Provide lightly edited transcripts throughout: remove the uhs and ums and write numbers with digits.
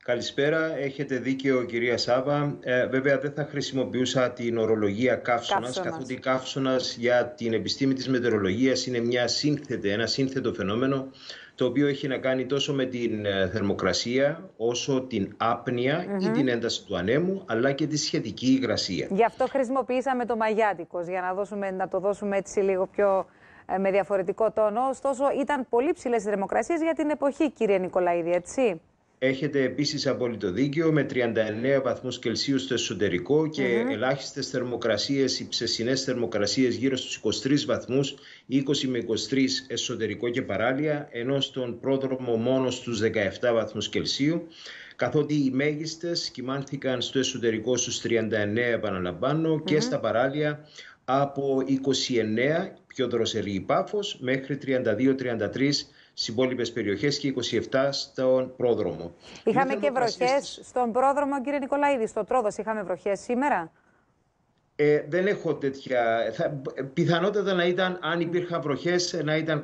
Καλησπέρα, έχετε δίκαιο κυρία Σάβα. Βέβαια δεν θα χρησιμοποιούσα την ορολογία καύσωνας, καθότι καύσωνας για την επιστήμη της μετεωρολογίας είναι ένα σύνθετο φαινόμενο, το οποίο έχει να κάνει τόσο με την θερμοκρασία, όσο την άπνοια ή την ένταση του ανέμου, αλλά και τη σχετική υγρασία. Γι' αυτό χρησιμοποιήσαμε το μαγιάτικος, για να το δώσουμε έτσι λίγο πιο με διαφορετικό τόνο. Ωστόσο ήταν πολύ ψηλές οι θερμοκρασίες για την εποχή, κύριε Νικολαίδη, έτσι. Έχετε επίσης απόλυτο δίκιο, με 39 βαθμούς Κελσίου στο εσωτερικό και ελάχιστες θερμοκρασίες, υψεσινές θερμοκρασίες γύρω στους 23 βαθμούς, 20 με 23 εσωτερικό και παράλια, ενώ στον πρόδρομο μόνο στους 17 βαθμούς Κελσίου, καθότι οι μέγιστες κυμάνθηκαν στο εσωτερικό στους 39, επαναλαμβάνω, και στα παράλια από 29, πιο δροσερή η Πάφος, μέχρι 32-33 στις υπόλοιπες περιοχές και 27 στον πρόδρομο. Είχαμε και βροχές στον πρόδρομο, κύριε Νικολαίδη, στο Τρόδος είχαμε βροχές σήμερα. Δεν έχω τέτοια. Πιθανότατα να ήταν, αν υπήρχαν βροχές, να ήταν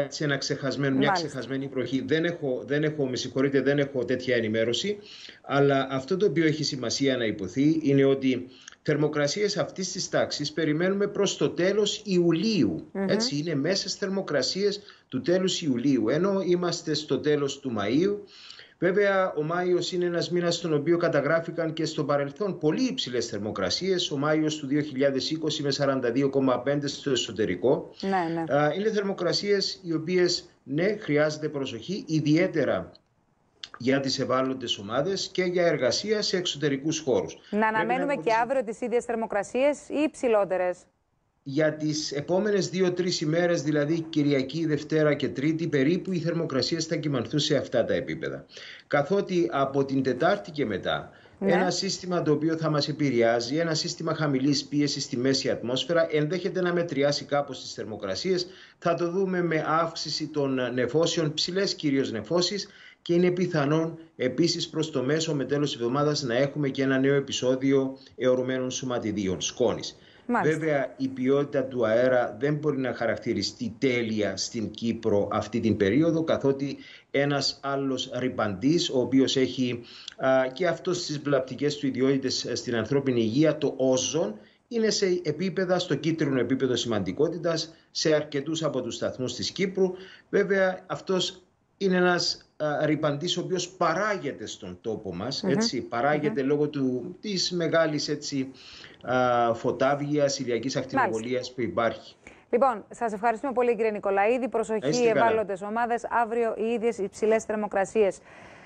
μια ξεχασμένη βροχή. Με συγχωρείτε, δεν έχω τέτοια ενημέρωση. Αλλά αυτό το οποίο έχει σημασία να υποθεί είναι ότι θερμοκρασίες αυτής της τάξης περιμένουμε προς το τέλος Ιουλίου. Έτσι, είναι μέσες θερμοκρασίες του τέλους Ιουλίου, ενώ είμαστε στο τέλος του Μαΐου. Βέβαια, ο Μάιος είναι ένας μήνας στον οποίο καταγράφηκαν και στο παρελθόν πολύ υψηλές θερμοκρασίες. Ο Μάιος του 2020 με 42,5 στο εσωτερικό. Είναι θερμοκρασίες οι οποίες, ναι, χρειάζεται προσοχή, ιδιαίτερα για τις ευάλωτες ομάδες και για εργασία σε εξωτερικούς χώρους. Να αναμένουμε και αύριο τις ίδιες θερμοκρασίες ή υψηλότερες? Για τις επόμενες 2-3 ημέρες, δηλαδή Κυριακή, Δευτέρα και Τρίτη, περίπου οι θερμοκρασίες θα κυμανθούν σε αυτά τα επίπεδα. Καθότι από την Τετάρτη και μετά, ένα σύστημα το οποίο θα μας επηρεάζει, ένα σύστημα χαμηλής πίεσης στη μέση ατμόσφαιρα, ενδέχεται να μετριάσει κάπως τις θερμοκρασίες. Θα το δούμε με αύξηση των νεφώσεων, ψηλές κυρίως νεφώσεις, και είναι πιθανόν επίσης προς το μέσο με τέλος εβδομάδας να έχουμε και ένα νέο επεισόδιο αιωρουμένων σωματιδίων, σκόνης. Βέβαια, η ποιότητα του αέρα δεν μπορεί να χαρακτηριστεί τέλεια στην Κύπρο αυτή την περίοδο, καθότι ένας άλλος ρυπαντής, ο οποίος έχει και αυτός τις βλαπτικές του ιδιότητες στην ανθρώπινη υγεία, το όζον, είναι σε επίπεδα, στο κίτρινο επίπεδο σημαντικότητας, σε αρκετούς από τους σταθμούς της Κύπρου. Βέβαια, αυτός είναι ένας ρυπαντής ο οποίος παράγεται στον τόπο μας, έτσι, παράγεται λόγω της μεγάλης φωτάβγειας, ηλιακής ακτινοβολίας που υπάρχει. Λοιπόν, σας ευχαριστούμε πολύ, κύριε Νικολαίδη. Προσοχή, ευάλωτες ομάδες. Αύριο οι ίδιες υψηλές θερμοκρασίες.